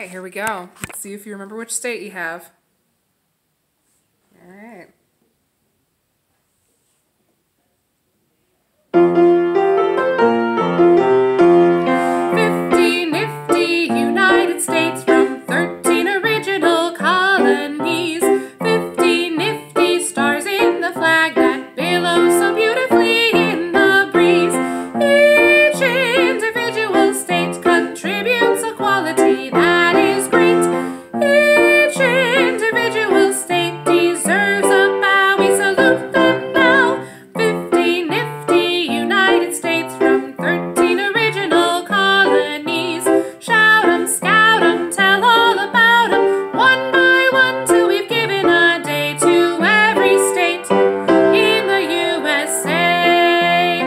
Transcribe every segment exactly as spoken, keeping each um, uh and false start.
right, here we go. Let's see if you remember which state you have. All right. Fifty nifty United States from thirteen original colonies. Fifty nifty stars in the flag that billows so beautifully in the breeze. Each individual state contributes a quality that is great. Each individual state deserves a bow. We salute them now. Fifty nifty United States from thirteen original colonies. Shout 'em, scout 'em, tell all about 'em, one by one till we've given a day to every state in the U S A.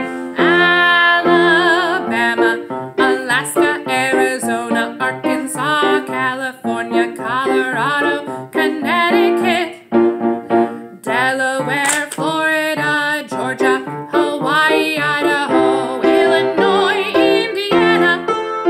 Alabama, Alaska, Arizona, Arkansas, California, Colorado, Connecticut, Delaware, Florida, Georgia, Hawaii, Idaho, Illinois, Indiana,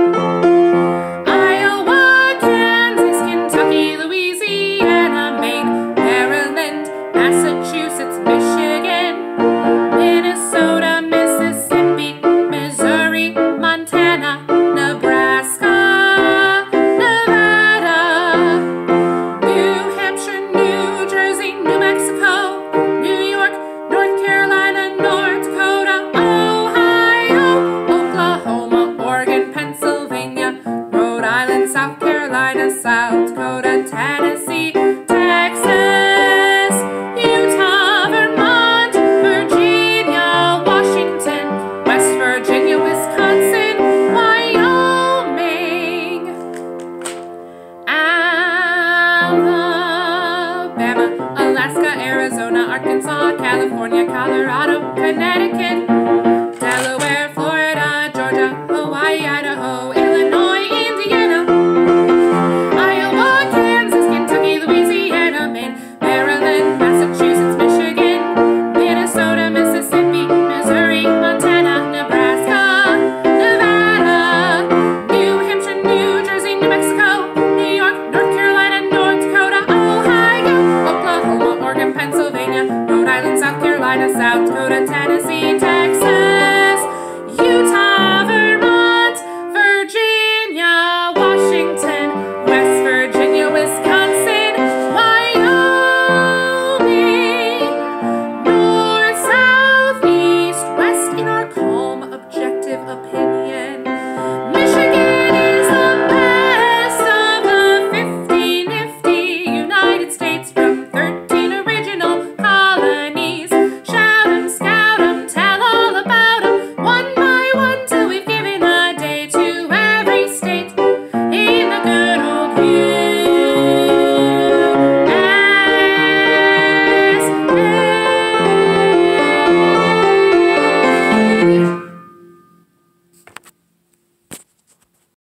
Iowa, Kansas, Kentucky, Louisiana, Maine, Maryland, Massachusetts, Michigan, Minnesota, Mississippi, Missouri, Montana, Nebraska, Nevada, New Hampshire, New Jersey, New Mexico, New York, North Carolina, North Dakota, Ohio, Oklahoma, Oregon, Pennsylvania, Rhode Island, South Carolina, South Dakota, Tennessee, Texas, Utah, Vermont, Virginia, Washington, West Virginia, Wisconsin, Wyoming, Alabama, Alaska, Arizona, Arkansas, California, Colorado, Connecticut,